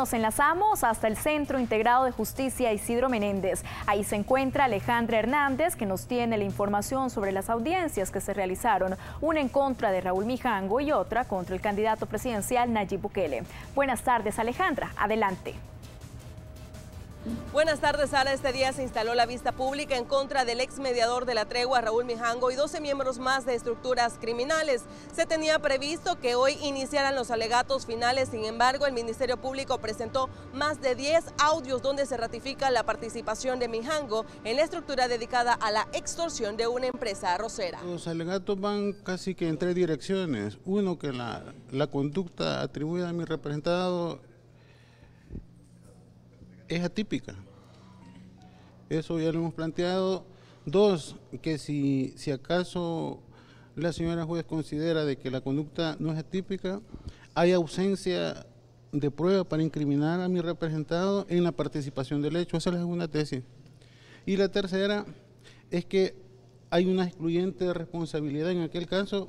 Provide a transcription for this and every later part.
Nos enlazamos hasta el Centro Integrado de Justicia Isidro Menéndez. Ahí se encuentra Alejandra Hernández, que nos tiene la información sobre las audiencias que se realizaron, una en contra de Raúl Mijango y otra contra el candidato presidencial Nayib Bukele. Buenas tardes, Alejandra. Adelante. Buenas tardes, Sara. Este día se instaló la vista pública en contra del ex mediador de la tregua, Raúl Mijango, y 12 miembros más de estructuras criminales. Se tenía previsto que hoy iniciaran los alegatos finales, sin embargo, el Ministerio Público presentó más de 10 audios donde se ratifica la participación de Mijango en la estructura dedicada a la extorsión de una empresa arrocera. Los alegatos van casi que en tres direcciones. Uno, que la conducta atribuida a mi representado es atípica, eso ya lo hemos planteado. Dos, que si acaso la señora juez considera de que la conducta no es atípica, hay ausencia de prueba para incriminar a mi representado en la participación del hecho. Esa es una tesis. Y la tercera es que hay una excluyente responsabilidad en aquel caso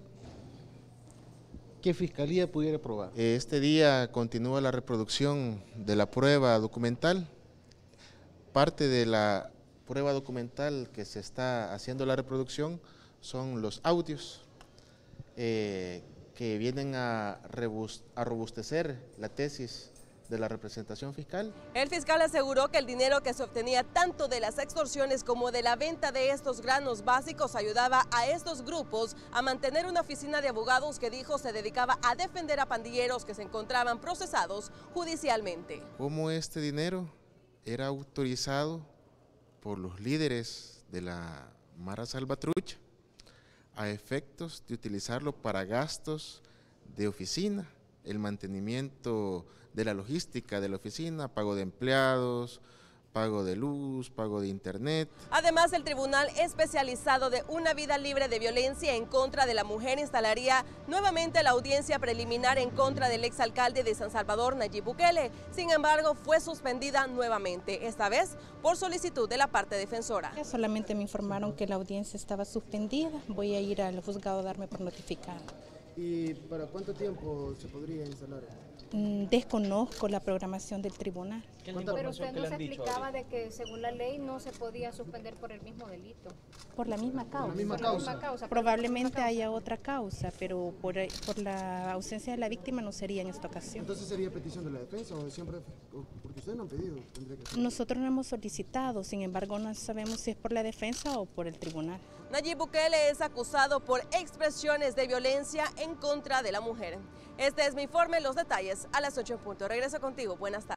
que Fiscalía pudiera probar. Este día continúa la reproducción de la prueba documental. Parte de la prueba documental que se está haciendo la reproducción son los audios que vienen a robustecer la tesis de la representación fiscal. El fiscal aseguró que el dinero que se obtenía tanto de las extorsiones como de la venta de estos granos básicos ayudaba a estos grupos a mantener una oficina de abogados que dijo se dedicaba a defender a pandilleros que se encontraban procesados judicialmente. Como este dinero era autorizado por los líderes de la Mara Salvatrucha a efectos de utilizarlo para gastos de oficina, el mantenimiento de la logística de la oficina, pago de empleados, pago de luz, pago de internet. Además, el Tribunal Especializado de una Vida Libre de Violencia en contra de la Mujer instalaría nuevamente la audiencia preliminar en contra del exalcalde de San Salvador, Nayib Bukele. Sin embargo, fue suspendida nuevamente, esta vez por solicitud de la parte defensora. Solamente me informaron que la audiencia estaba suspendida. Voy a ir al juzgado a darme por notificado. ¿Y para cuánto tiempo se podría instalar? Desconozco la programación del tribunal. Pero usted nos explicaba de que según la ley no se podía suspender por el mismo delito. Por la misma causa. ¿Por la misma causa? Probablemente haya otra causa, pero por la ausencia de la víctima no sería en esta ocasión. ¿Entonces sería petición de la defensa o siempre, porque ustedes no han pedido? Nosotros no hemos solicitado, sin embargo no sabemos si es por la defensa o por el tribunal. Nayib Bukele es acusado por expresiones de violencia en contra de la mujer. Este es mi informe, los detalles a las 8 en punto. Regreso contigo, buenas tardes.